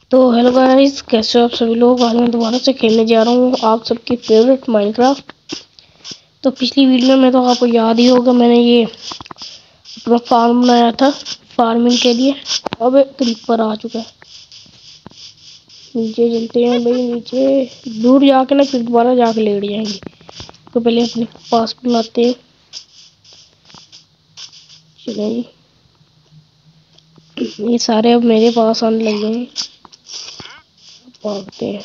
तो hello guys, कैसे हो आप सभी लोग। आज मैं दोबारा से खेलने जा रहा हूँ आप सबकी फेवरेट माइनक्राफ्ट। तो पिछली वीडियो में तो आपको याद ही होगा, मैंने ये अपना फार्म बनाया था फार्मिंग के लिए। अब एक क्रीपर आ चुका है। नीचे चलते हैं भाई, नीचे दूर जाके ना फिर दोबारा जाके लेट जाएंगे। तो पहले अपने पास बुलाते हैं। चले जी, ये सारे अब मेरे पास आने लग गए हैं। भागते हैं,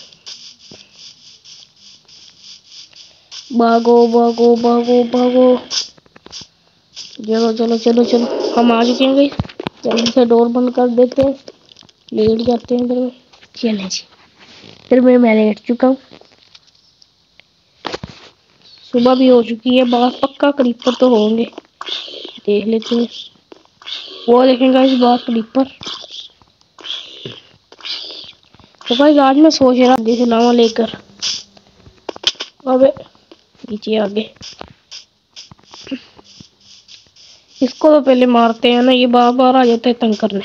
भागो भागो भागो भागो। चलो चलो चलो चलो, हम आ चुके हैं भाई। जल्दी से डोर बंद कर देते हैं, लेट जाते हैं इधर में। चले जी, फिर मैं लेट चुका हूँ। सुबह भी हो चुकी है, बाहर पक्का क्रीपर तो होंगे, देख लेते हैं। वो देखेंगे इस बार क्रीपर। तो भाई आज मैं सोच रहा जैसे लावा लेकर अब नीचे आगे। इसको तो पहले मारते हैं ना, ये बार बार आ जाता है तंग करने।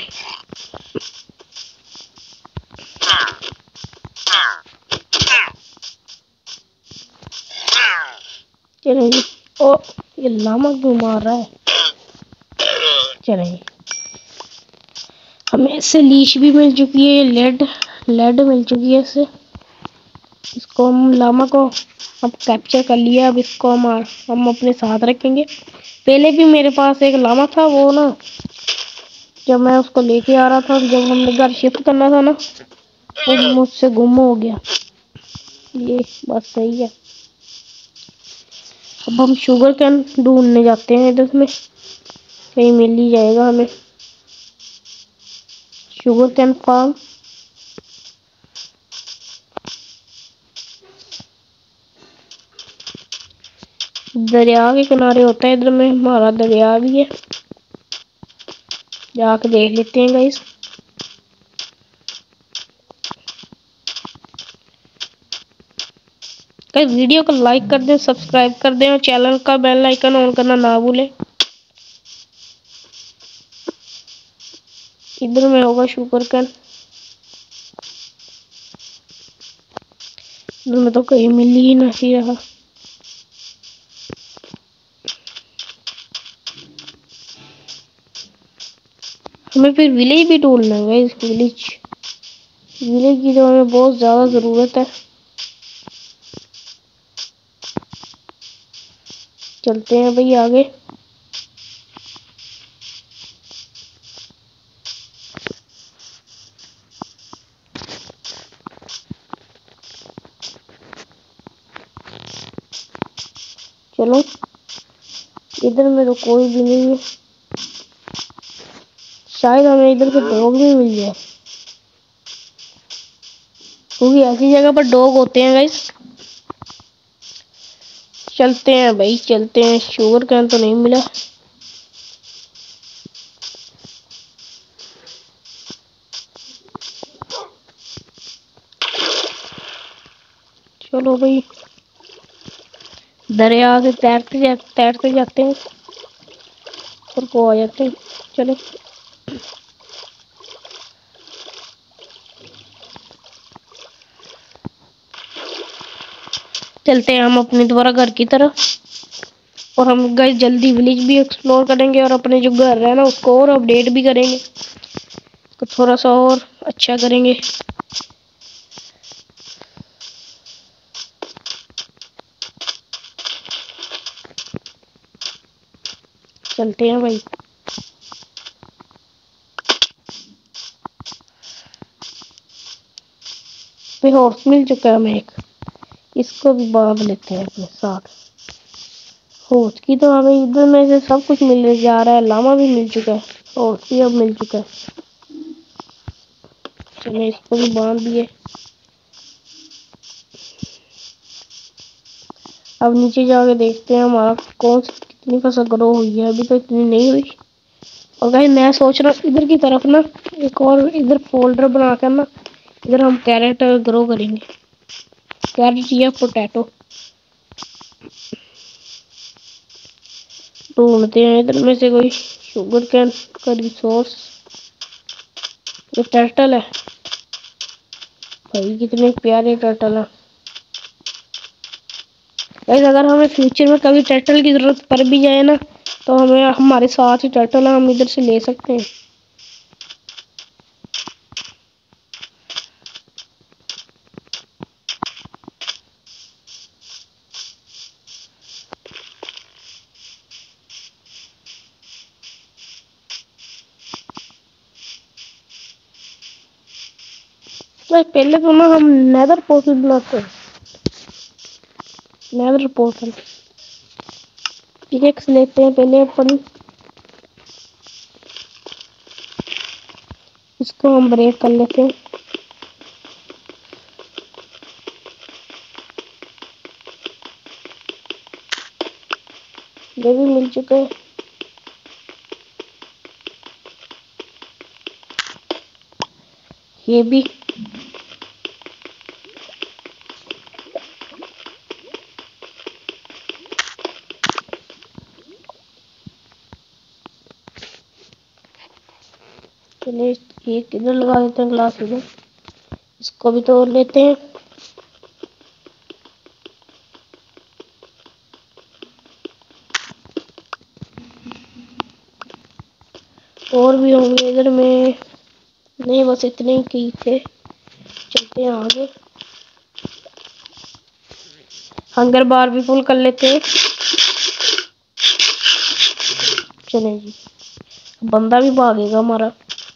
चलेंगे। ओ, ये लामा क्यों मार रहा है। चलेंगे, हमें इससे लीश भी मिल चुकी है, लेड लेड मिल चुकी है इससे। इसको हम लामा को अब कैप्चर कर लिया। अब इसको हम अपने साथ रखेंगे। पहले भी मेरे पास एक लामा था, वो ना जब मैं उसको लेके आ रहा था, जब हमने घर शिफ्ट करना था ना, वो मुझसे गुम हो गया। ये बात सही है। अब हम शुगर कैन ढूंढने जाते हैं इधर में, कहीं मिल ही जाएगा हमें शुगर कैन फार्म। दरिया के किनारे होता है इधर में, हमारा दरिया भी है, जाके देख लेते हैं गाइस। गाइस वीडियो को लाइक कर दें, सब्सक्राइब कर दें और चैनल का बेल आइकन ऑन करना ना भूलें। इधर में होगा शुगर कैन, इधर में तो कहीं मिल ही नहीं रहा। हमें फिर विलेज भी ढूंढना है गाइस। विलेज की तो हमें बहुत ज्यादा जरूरत है। चलते हैं भाई आगे। चलो, इधर में तो कोई भी नहीं है। शायद हमें इधर के डॉग भी मिल जाए, क्योंकि ऐसी जगह पर डॉग होते हैं गाइस। चलते हैं भाई, चलते हैं। शुगर कैन तो नहीं मिला। चलो भाई, दरिया से तैरते जाते हैं और वो आ जाते हैं। चलो चलते हैं हम अपने दोबारा घर की तरफ। और हम गाइस जल्दी विलेज भी एक्सप्लोर करेंगे और अपने जो घर है ना उसको और अपडेट भी करेंगे, तो थोड़ा सा और अच्छा करेंगे। चलते हैं भाई। पे हॉर्स मिल चुका है हमें एक, इसको भी बांध लेते हैं अपने साथ। हॉर्स की तो हमें इधर में से सब कुछ मिल जा रहा है। लामा भी मिल चुका है, हॉर्स भी अब मिल चुका है। चलो इसको भी बांध दिए। अब नीचे जाके देखते हैं हमारा कौन सी कितनी फसल ग्रो हुई है। अभी तो इतनी नहीं हुई। और गाइस मैं सोच रहा हूँ इधर की तरफ ना एक और इधर फोल्डर बनाकर ना, इधर हम कैरेट ग्रो करेंगे। कैरेट या पोटैटो ढूंढते हैं इधर में से कोई शुगर कैन का रिसोर्स। ये टर्टल है, भाई कितने प्यारे टर्टल हैं। गाइस अगर हमें फ्यूचर में कभी टर्टल की जरूरत पड़ भी जाए ना, तो हमें हमारे साथ ही टर्टल है, हम इधर से ले सकते हैं। तो पहले तो ना हम नेदर पोर्टल बनाते हैं। नेदर पोर्टल पिकेक्स लेते हैं पहले अपन, इसको हम ब्रेक कर लेते हैं। ये भी मिल चुका है। ये भी चलिए, एक इधर लगा देते हैं ग्लास इधर, इसको भी तोड़ लेते हैं। और भी होंगे इधर में, नहीं बस इतने ही की थे। चलते हैं आगे, हंगर बार भी फुल कर लेते हैं। चले जी, बंदा भी भागेगा हमारा।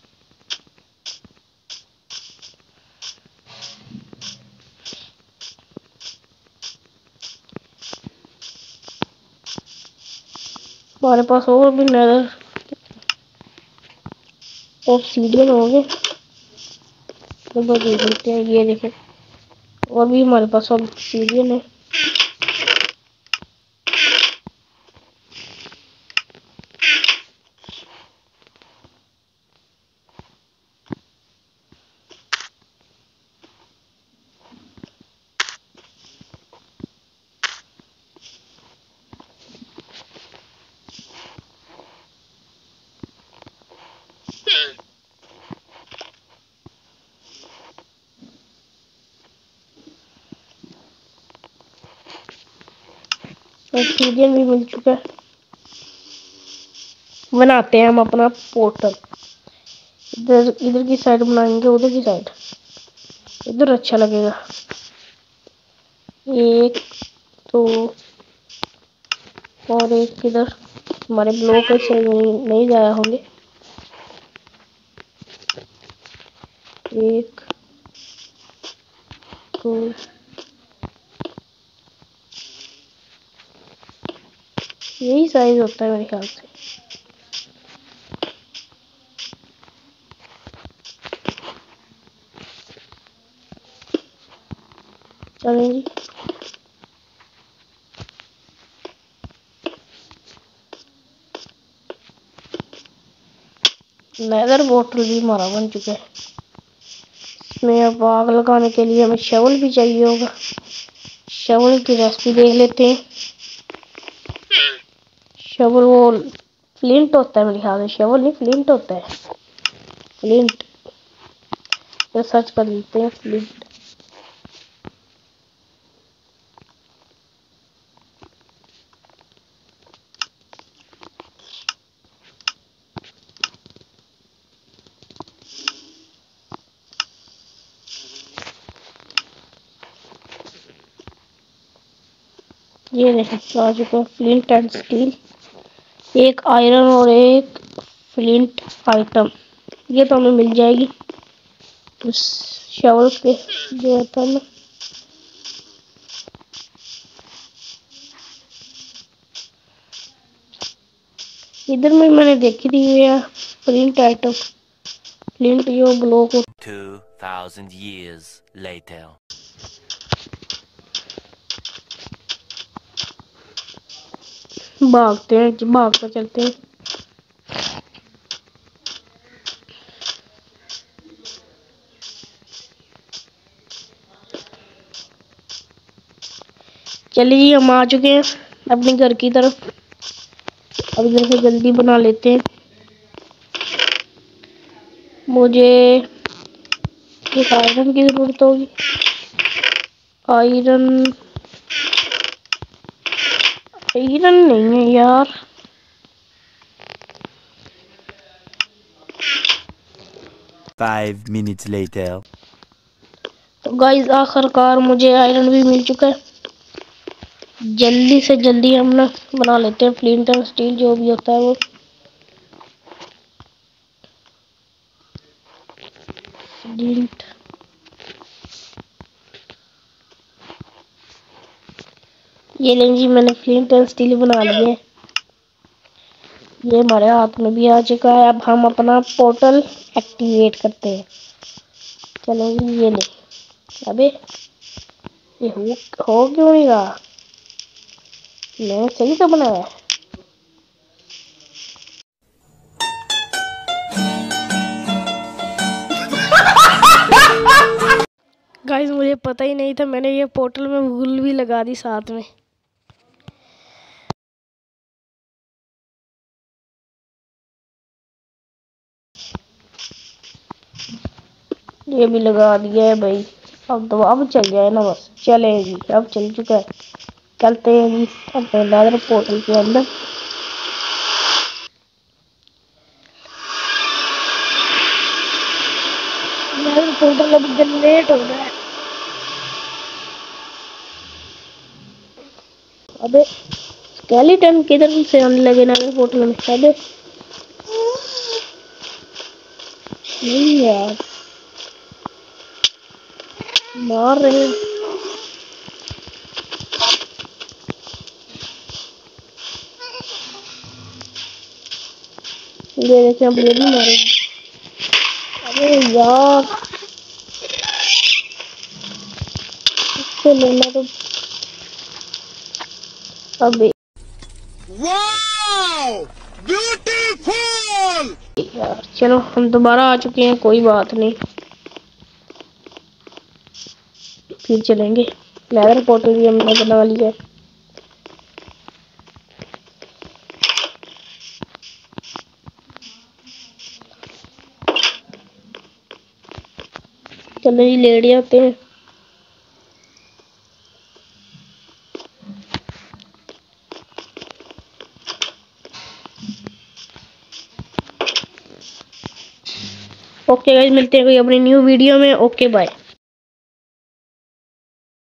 हमारे पास और भी नजर ऑब्सीडियन हो गए, तो देख लेते हैं। ये देखें, और भी हमारे पास ऑब्सीडियन है। ऑब्सीडियन भी मिल चुका है। बनाते हैं हम अपना पोर्टल। इधर इधर की साइड बनाएंगे, उधर की साइड, इधर अच्छा लगेगा। एक तो और एक इधर, हमारे ब्लॉक से नहीं जाया होंगे। एक तो यही साइज होता है मेरे ख्याल से। चलें जी, लेदर बोतल भी हमारा बन चुका है। इसमें अब आग लगाने के लिए हमें शवल भी चाहिए होगा। शवल की रेसिपी देख लेते हैं। शवल वो फ्लिंट होता है मेरे ख्याल से, शवल नहीं फ्लिंट होता है, फ्लिंट। तो सर्च कर लेते हैं फ्लिंट। ये देखें आ चुका है फ्लिंट एंड स्टील, एक आयरन और एक फ्लिंट आइटम। ये तो हमें मिल जाएगी उस शवल के जो था ना। इधर में मैंने देखी थी ये फ्लिंट आइटम, फ्लिंट जो ब्लॉक 2000 years later. भागते हैं, भाग कर चलते हैं। चलिए हम आ चुके हैं अपने घर की तरफ। अब इधर से जल्दी बना लेते हैं। मुझे एक आयरन की जरूरत होगी। आयरन आयरन नहीं है यार। Five minutes later. तो गाइस आखिरकार मुझे आयरन भी मिल चुका है। जल्दी से जल्दी हम ना बना लेते हैं फ्लिंट एंड स्टील, जो भी होता है वो। फ्लिंट, ये लें जी, मैंने फ्लिंट एंड स्टील बना लिए। ये हमारे हाथ में भी आ चुका है। अब हम अपना पोर्टल एक्टिवेट करते हैं। चलो जी, ये ले। अबे ये हो क्यों नहीं रहा? मैंने सही तो बनाया है। गाइस मुझे पता ही नहीं था, मैंने ये पोर्टल में भूल भी लगा दी साथ में। ये भी लगा दिया है भाई। अब चल जाए ना, बस चले जी, अब चल चुका है। चलते हैं जी अपने नेदर पोर्टल के अंदर। नेदर पोर्टल अब जनरेट हो रहा है। अबे स्केलेटन किधर से आने लगे नेदर पोर्टल में? अबे नहीं यार, मार रहे हैं। ये देखें, अब ये भी मारेंगे। अरे यार, इससे लेना तो। अबे वाओ ब्यूटीफुल। यार चलो, हम दोबारा आ चुके हैं, कोई बात नहीं, फिर चलेंगे। नेदर पोर्टल भी हमने बना लिया है। चलो जी, लेट जाते हैं। ओके गाइस, मिलते हैं कोई अपनी न्यू वीडियो में। Okay bye.